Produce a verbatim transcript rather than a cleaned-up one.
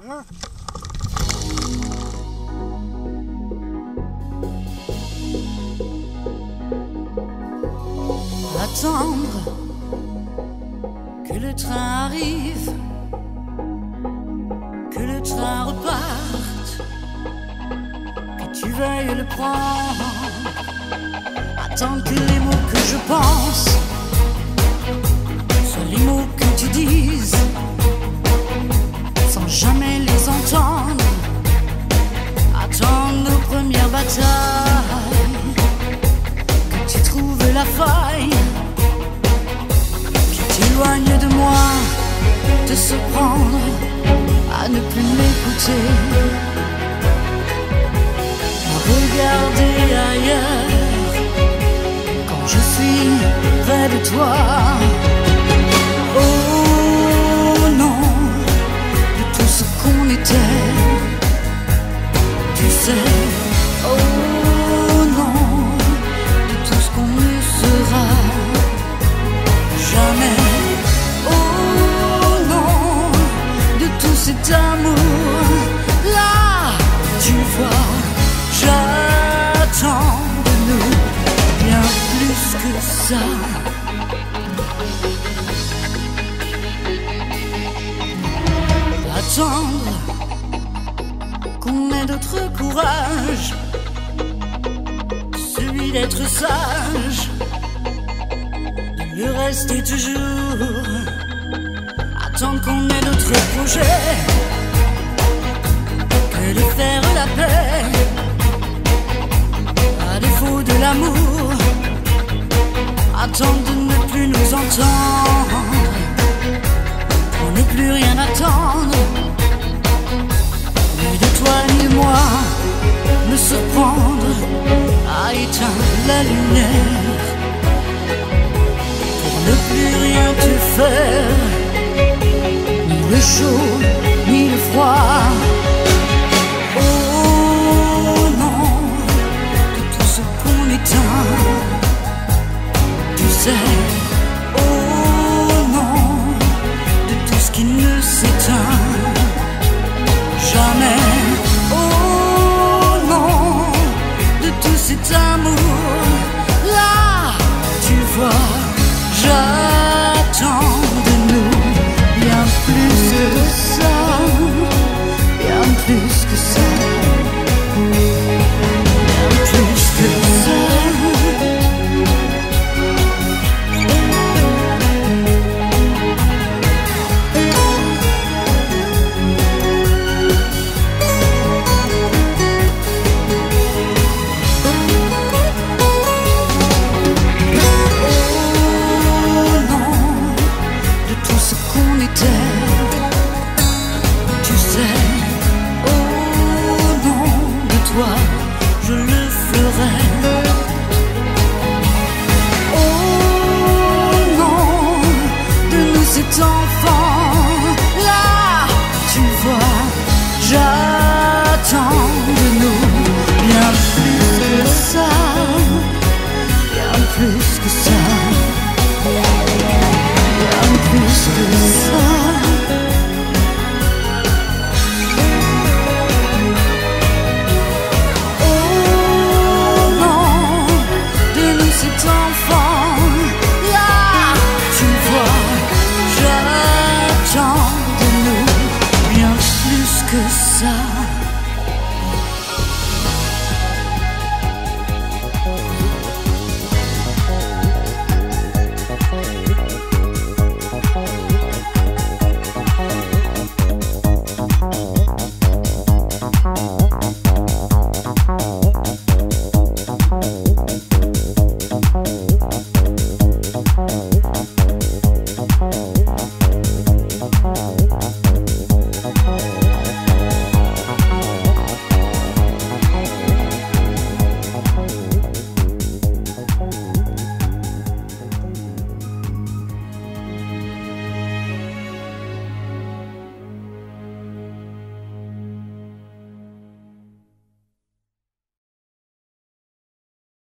Attendre que le train arrive, que le train reparte, que tu veuilles le prendre. Attendre que les mots que je pense soient les mots que tu dises, sans jamais les entendre. Attendre nos premières batailles, que tu trouves la faille qui t'éloigne de moi, de se prendre à ne plus m'écouter, à regarder ailleurs quand je suis près de toi. Oh non, de tout ce qu'on était, tu sais. Oh non, de tout ce qu'on ne sera jamais. Oh non, de tout cet amour. Là, tu vois, j'attends de nous bien plus que ça. Attendre qu'on ait d'autre courage, celui d'être sage, de le rester toujours. Attendre qu'on ait d'autres projets que de faire la paix, à défaut de l'amour. Attendre de ne plus nous entendre, pour ne plus rien attendre, ni de toi ni de moi, me surprendre à éteindre la lumière, pour ne plus rien te faire, ni le chaud, ni le froid. Oh non, de tout ce qu'on éteint, tu sais. Oh non, de tout ce qui ne s'éteint jamais. Oh non, de tout cet amour. Là, tu vois, j'attends de nous bien plus que ça, bien plus que ça, bien plus que ça. Tu sais, oh non, de toi je le ferai. Oh non, de nous cet enfant. Là, tu vois, j'attends de nous bien plus que ça, bien plus que ça, bien plus que ça.